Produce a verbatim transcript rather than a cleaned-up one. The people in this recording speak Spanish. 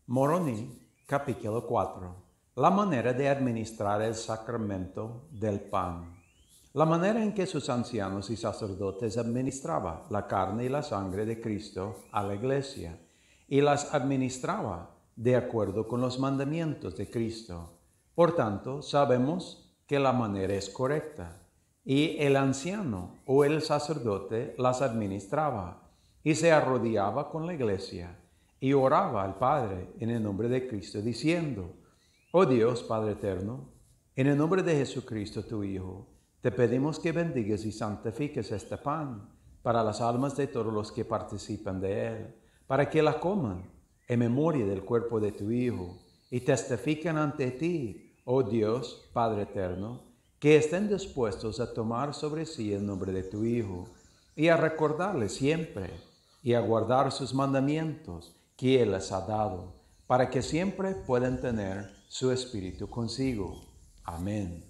Moroni, capítulo cuatro. La manera de administrar el sacramento del pan. La manera en que sus ancianos y sacerdotes administraban la carne y la sangre de Cristo a la iglesia, y las administraba de acuerdo con los mandamientos de Cristo. Por tanto, sabemos que la manera es correcta, y el anciano o el sacerdote las administraba, y se arrodillaba con la iglesia, y oraba al Padre en el nombre de Cristo, diciendo: Oh Dios, Padre eterno, en el nombre de Jesucristo, tu Hijo, te pedimos que bendigas y santifiques este pan para las almas de todos los que participan de él, para que la coman en memoria del cuerpo de tu Hijo, y testifiquen ante ti, oh Dios, Padre eterno, que estén dispuestos a tomar sobre sí el nombre de tu Hijo, y a recordarle siempre, y a guardar sus mandamientos que Él les ha dado, para que siempre puedan tener su espíritu consigo. Amén.